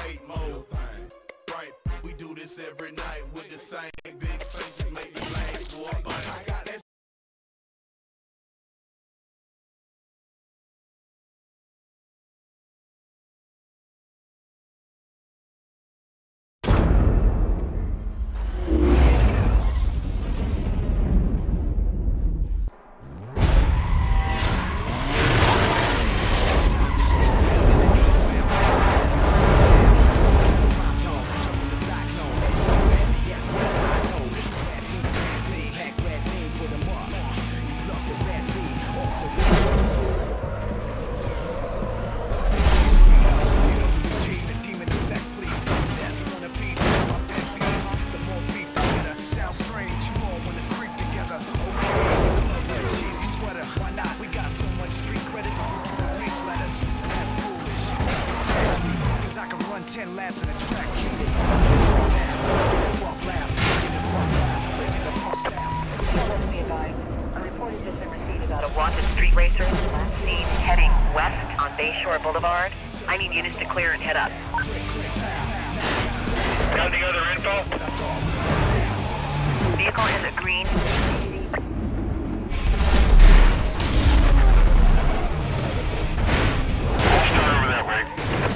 create more. Right, we do this every night with the same big faces, make the lane boy. But I got that. Boulevard. I need units to clear and head up. Got any other info? Vehicle is a green. Start over that way.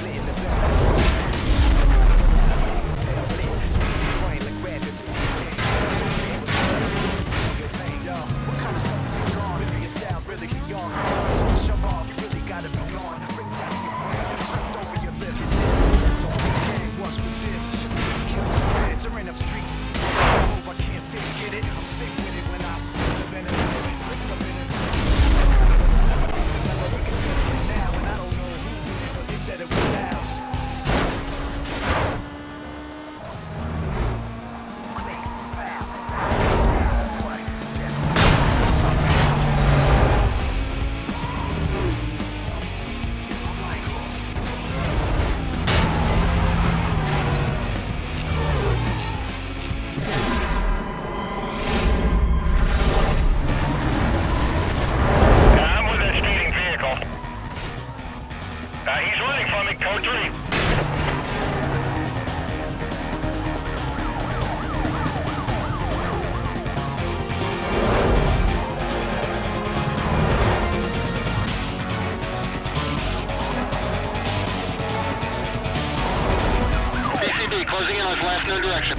He's running from it, code 3. PCB closing in on his last known direction.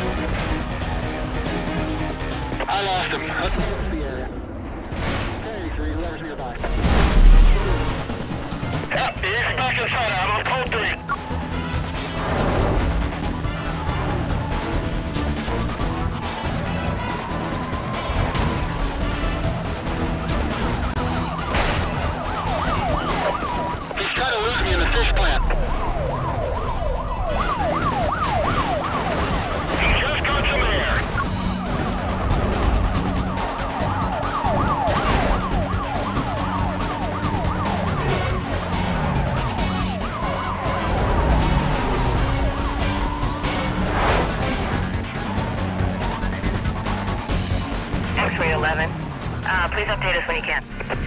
I lost him. The area. Hey, 3, levers nearby. Yep, he's back inside. I'm on code 3. He's trying to lose me in the fish plant. He just got some air. X-ray 11. Please update us when you can.